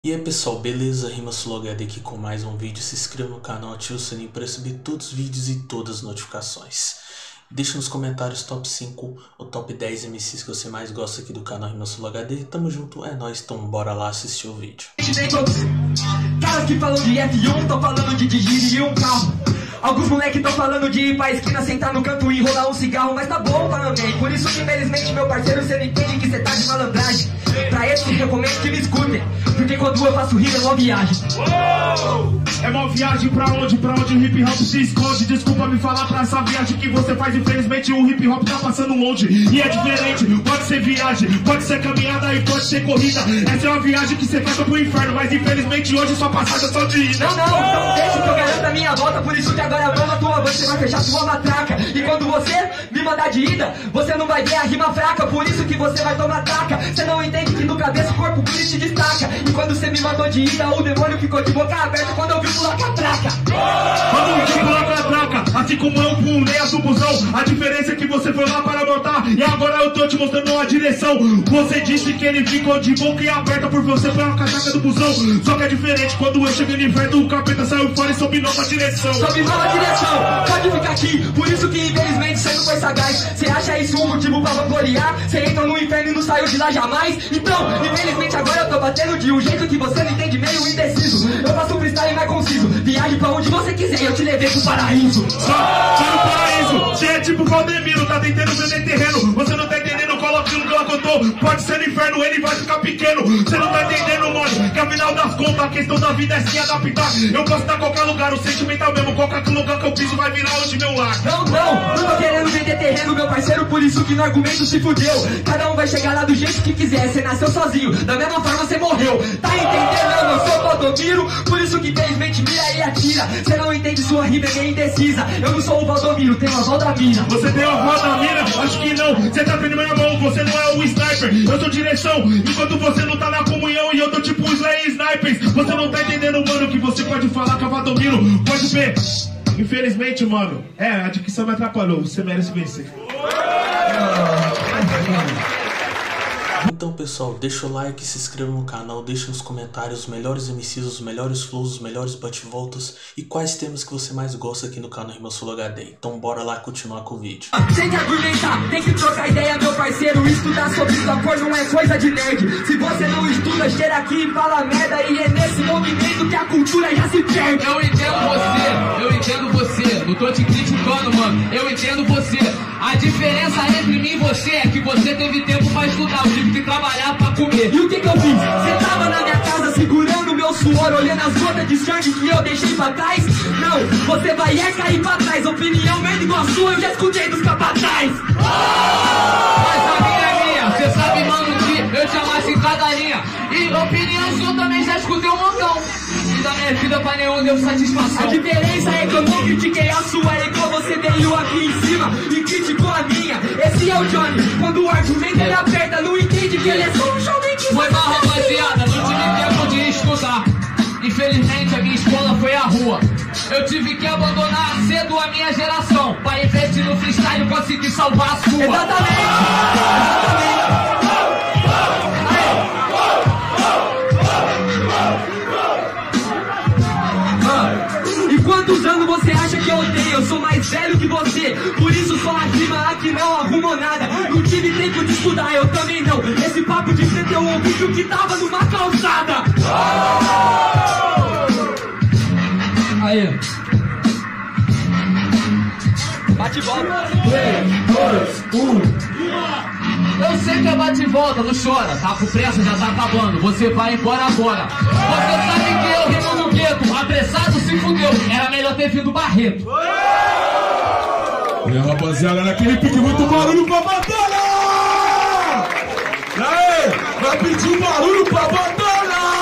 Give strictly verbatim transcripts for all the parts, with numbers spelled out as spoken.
E aí pessoal, beleza? RimaSuloHD aqui com mais um vídeo. Se inscreva no canal, ative o sininho para receber todos os vídeos e todas as notificações. Deixa nos comentários top cinco ou top dez M Cs que você mais gosta aqui do canal RimaSuloHD. Tamo junto, é nóis, então bora lá assistir o vídeo. Caras que falam de F um, tô falando de dirigir e um carro. Alguns moleques tão falando de ir pra esquina, sentar no canto e enrolar um cigarro. Mas tá bom, também. Por isso que infelizmente, meu parceiro, cê não entende que cê tá de malandragem. Pra esses recomendo que me escutem, porque quando eu faço rima é uma viagem. Uou! É uma viagem pra onde? Pra onde o hip hop se esconde. Desculpa me falar pra essa viagem que você faz. Infelizmente o hip hop tá passando longe. E é diferente, pode ser viagem, pode ser caminhada e pode ser corrida. Essa é uma viagem que você faz pro inferno, mas infelizmente hoje sua passagem é só de ida. Não, não, então deixa que eu garanto a minha volta. Por isso que agora vamos a tua voz, você vai fechar sua matraca. E quando você me mandar de ida, você não vai ver a rima fraca. Por isso que você vai tomar taca. Você não entende que do cabeça o corpo por isso te destaca. E quando você me mandou de ida, o demônio ficou de boca aberta quando eu vi pular com a traca. Quando eu vi pular com a traca, assim como eu pulei a do busão. A diferença é que você foi lá para montar e agora eu tô te mostrando a direção. Você disse que ele ficou de boca aberta por você foi a catraca do busão. Só que é diferente, quando eu cheguei no inverno, o capeta saiu fora e soube nova direção. Soube nova direção, pode ficar aqui. Por isso que infelizmente você não foi sagaz. Você acha isso um motivo pra vangloriar? Você entra no inferno e não saiu de lá jamais. Então, infelizmente agora eu tô batendo de um jeito que você não entende, meio indeciso. Eu faço um freestyle mais conciso. Viaje pra onde você quiser, eu te levei pro paraíso. Só, só no paraíso. Você é tipo Valdemiro, tá tentando vender terreno. Você não tá entendendo, coloca aquilo que ela contou. Pode ser no inferno, ele vai ficar pequeno. Você não tá entendendo, mano, que afinal das contas a questão da vida é se adaptar. Eu posso estar em qualquer lugar, o sentimental mesmo. Qualquer lugar que eu piso vai virar hoje meu lar. Não, não, não tô querendo vender terreno, meu parceiro. Por isso que no argumento se fudeu. Cada um vai chegar lá do jeito que quiser. Você nasceu sozinho, da mesma forma você morreu. Tá entendendo? Eu não sou Valdomiro. Por isso que infelizmente mira e atira. Você não entende, sua rima é bem indecisa. Eu não sou o Valdomiro, tenho a Valdamina. Você tem a Valdamina? Acho que não. Você tá perdendo minha mão, você não é o sniper. Eu sou direção, enquanto você não tá na comunhão. E eu tô tipo os Slay Snipers. Você não tá entendendo, mano, que você pode falar com a Valdomiro. Pode ver. Infelizmente, mano, é, a dicção me atrapalhou. Você merece vencer. Então pessoal, deixa o like, se inscreva no canal, deixa nos comentários os melhores M Cs, os melhores flows, os melhores bate-voltas e quais temas que você mais gosta aqui no canal RimaSuloHD. Então bora lá continuar com o vídeo. Tem que argumentar, tem que trocar ideia, meu parceiro. Estudar sobre sabor não é coisa de nerd. Se você não estuda, cheira aqui e fala merda. E é nesse movimento que a cultura já se perde. Eu entendo você, eu entendo você. Não tô te criticando, mano, eu entendo você. A diferença entre mim e você é que você teve tempo pra estudar, eu tive que trabalhar pra comer. E o que que eu fiz? Você tava na minha casa segurando meu suor, olhando as gotas de sangue que eu deixei pra trás? Não, você vai é cair pra trás. Opinião merda igual a sua, eu já escutei dos capataz. Mas a minha é minha, cê sabe, mano, que eu te amasso em cada linha. E opinião sua também já escutei um montão. E da minha vida pra nenhum deu satisfação. A diferença é que eu não critiquei a sua, é igual você veio aqui em cima e criticou a minha. Esse é o Johnny, quando o argumento ele aperta, não entende que ele é só um jovem que... Foi mal, rapaziada, não tive tempo de estudar. Infelizmente a minha escola foi a rua. Eu tive que abandonar cedo a minha geração pra investir no freestyle e conseguir salvar a sua. Exatamente, exatamente. Quantos anos você acha que eu tenho? Eu sou mais velho que você. Por isso só a rima aqui não arrumou nada. Não tive tempo de estudar, eu também não. Esse papo de frente eu ouvi que o que tava numa calçada. Aí. Bate e volta. três, dois, um. Eu sei que é bate e volta, não chora. Tá com pressa, já tá acabando. Você vai embora agora. Você sabe que eu rimo no gueto. Apressado se fudeu. Era melhor ter vindo Barreto. E aí, rapaziada, naquele pique muito barulho pra batalha! E aí, vai pedir um barulho pra batalha!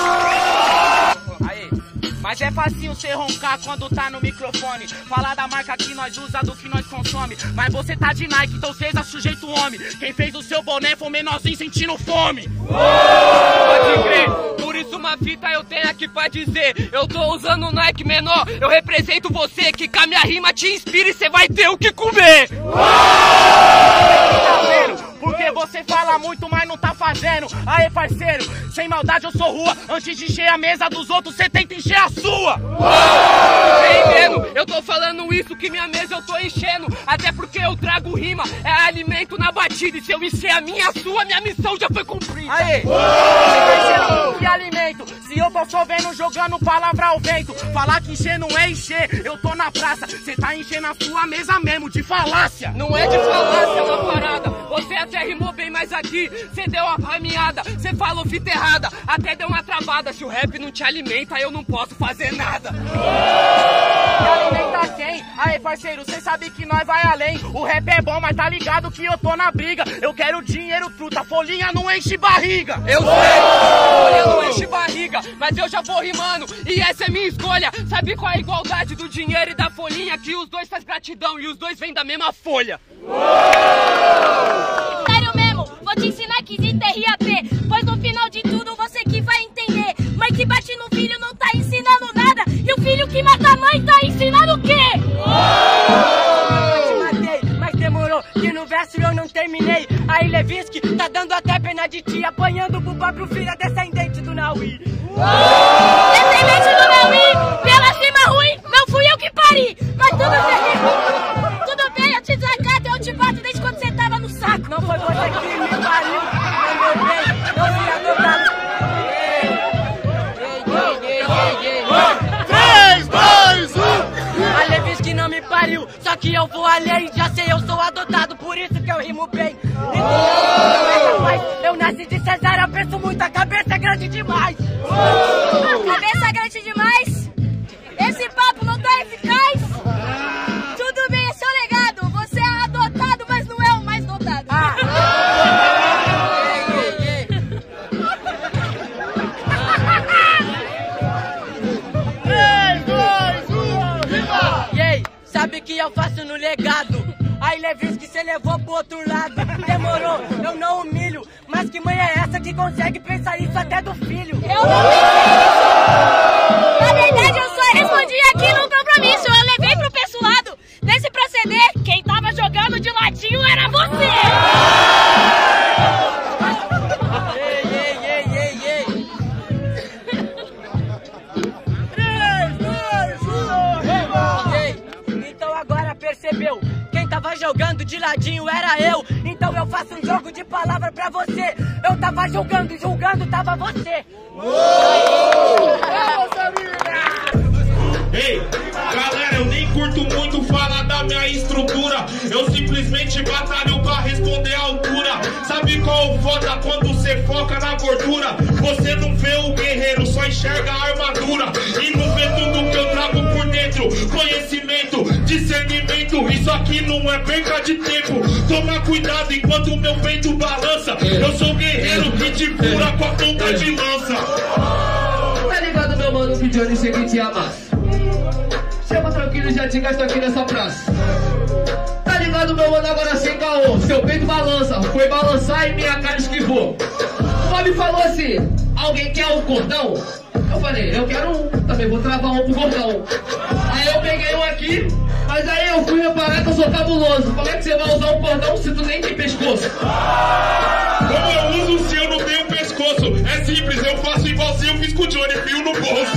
Mas é facinho cê roncar quando tá no microfone. Falar da marca que nós usa, do que nós consome. Mas você tá de Nike, então seja sujeito homem. Quem fez o seu boné foi um menorzinho sentindo fome. Pode crer, por isso uma fita eu tenho aqui pra dizer. Eu tô usando o Nike menor, eu represento você. Que com a minha rima te inspira e cê vai ter o que comer. Tá vendo? Porque você fala muito, mas não tá fazendo. Aê, parceiro, sem maldade eu sou rua. Antes de encher a mesa dos outros, cê tenta encher a sua. Entendendo? Eu tô falando isso que minha mesa eu tô enchendo. Até porque eu trago rima, é alimento na batida. E se eu encher a minha, a sua, minha missão já foi cumprida. Aê, que alimento. Se eu tô chovendo, jogando palavra ao vento. Falar que encher não é encher, eu tô na praça. Cê tá enchendo a sua mesa mesmo, de falácia. Não é de falácia, é uma parada. Você até rimou bem, mas aqui cê deu uma caminhada. Cê falou fita errada, até deu uma travada. Se o rap não te alimenta, eu não posso fazer nada. Que alimenta quem? Aê, parceiro, cê sabe que nós vai além. O rap é bom, mas tá ligado que eu tô na briga. Eu quero dinheiro, truta, folhinha não enche barriga. Eu sei, folhinha não enche barriga, mas eu já vou rimando, e essa é minha escolha. Sabe qual é a igualdade do dinheiro e da folhinha? Que os dois faz gratidão e os dois vêm da mesma folha. Sério mesmo, vou te ensinar que existe R A P, pois no final de tudo você que vai entender. Mãe que bate no filho não tá ensinando nada, e o filho que mata a mãe tá ensinando o quê? Eu te matei, mas demorou, que no verso eu não terminei. Aí Levinsky tá dando até pena de ti, apanhando pro próprio filho, descendente do Naui. Descendente do Naui, pela cima ruim, não fui eu que pari. Mas tudo bem, tudo bem, eu te desacato, eu te bato desde quando você tava no saco. Não foi você que me pariu, mas meu bem, eu fui adotado. três, dois, um. A Levinsky não me pariu, só que eu vou além, já sei, eu sou adotado, por isso que eu rimo bem. Eu nasci de cesárea, eu penso muito, a cabeça é grande demais. A cabeça é grande demais? Esse papo não tá eficaz? Tudo bem, esse é o legado. Você é adotado, mas não é o mais dotado. Ah. três, dois, um. E aí, sabe o que eu faço no legado? Aí Levinsky cê levou pro outro lado. Demorou, eu não humilho, mas que mãe é essa que consegue pensar isso até do filho? Eu não pensei nisso. Na verdade, eu só respondi aqui no compromisso. Eu levei pro pessoado. Nesse proceder, quem tava jogando de ladinho era você. Ei, ei, ei, ei, ei. três, dois, um. Ei, então agora percebeu? Quem tava jogando de ladinho era eu. Então eu faço um jogo de palavra pra você. Eu tava jogando e julgando tava você. Ei, galera, eu nem curto muito falar da minha estrutura. Eu simplesmente batalho pra responder à altura. Sabe qual o foda quando você foca na gordura? Você não vê o guerreiro, só enxerga a armadura. E não vê tudo que eu trago por dentro. Conhecimento, discernimento, isso aqui não é perca de tempo. Toma cuidado enquanto o meu peito balança. Eu sou guerreiro que te fura com a ponta de lança. Tá ligado, meu mano, que Johnny chega e te amassa. Chama tranquilo, já te gasto aqui nessa praça. Tá ligado, meu mano, agora sem caô. Seu peito balança, foi balançar e minha cara esquivou. O Bob falou assim, alguém quer um cordão? Eu falei, eu quero um, também vou travar um pro gordão. Aí eu peguei um aqui, mas aí eu fui reparar que eu sou cabuloso. Como é que você vai usar um cordão se tu nem tem pescoço? Como eu uso se eu não tenho pescoço? É simples, eu faço igualzinho eu fiz com o Johnny, fio no bolso.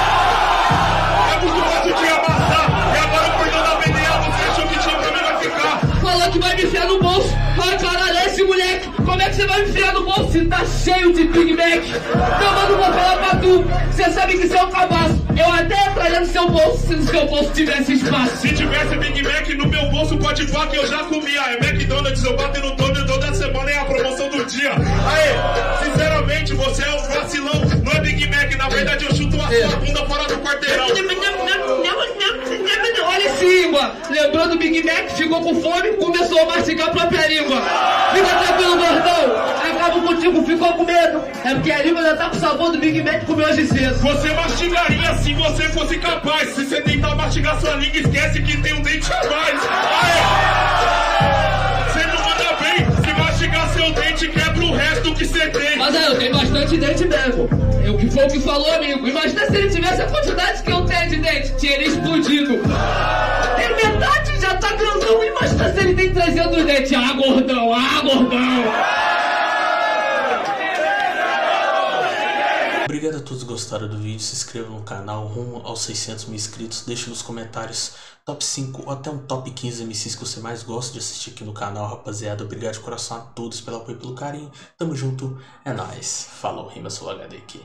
É muito fácil de amassar, e agora o cordão da B D A, você achou que tinha pra mim vai ficar? Falou que vai me enfiar no bolso. Ai, caralho, esse moleque, como é que você vai me enfiar no bolso se tá cheio de Big Mac? Meu mano, vou falar pra tu, você sabe que você é um cabaço. Eu até entraria no seu bolso se no seu bolso tivesse espaço. Se tivesse Big Mac no meu bolso, pode falar que eu já comia. É McDonald's, eu bato no todo toda semana, é a promoção do dia. Aê, sinceramente, você é um vacilão. Não é Big Mac, na verdade eu chuto a sua bunda fora do quarteirão. Olha esse língua, lembrou do Big Mac, ficou com fome, começou a mastigar a própria língua. Fica tranquilo, gordão, acabo contigo, ficou com medo. É porque a língua já tá com o sabor do Big Mac que comeu hoje cedo. Você mastigaria se você fosse capaz. Se você tentar mastigar sua língua, esquece que tem um dente a mais. Aê! Você não manda bem, se mastigar seu dente, quebra o resto que você tem. Mas aí, eu tenho bastante dente mesmo. Eu que foi o que falou, amigo. Imagina se ele tivesse a quantidade que eu tenho de dente. Tinha ele explodido. Tem metade, já tá grandão. Imagina Pergunta se ele tem trezentos dentes. Ah, gordão, ah, gordão. Obrigado a todos que gostaram do vídeo, se inscrevam no canal rumo aos seiscentos mil inscritos, deixe nos comentários top cinco ou até um top quinze M Cs que você mais gosta de assistir aqui no canal, rapaziada. Obrigado de coração a todos pelo apoio e pelo carinho, tamo junto, é nóis, falou, Rima Sul H D aqui.